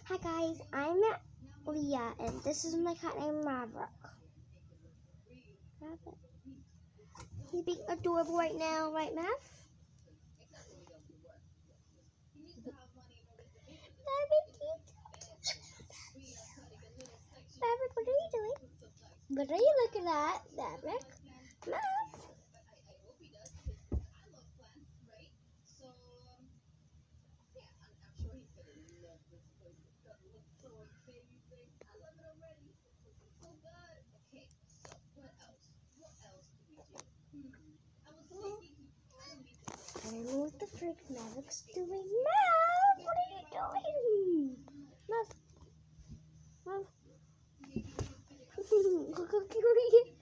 Hi guys, I'm Leah, and this is my cat named Maverick. He's being adorable right now, right, Mav? Maverick, what are you doing? What are you looking at, Maverick? Mav? I don't know what the frick Maverick's doing. Mav, what are you doing? Mav. Mav.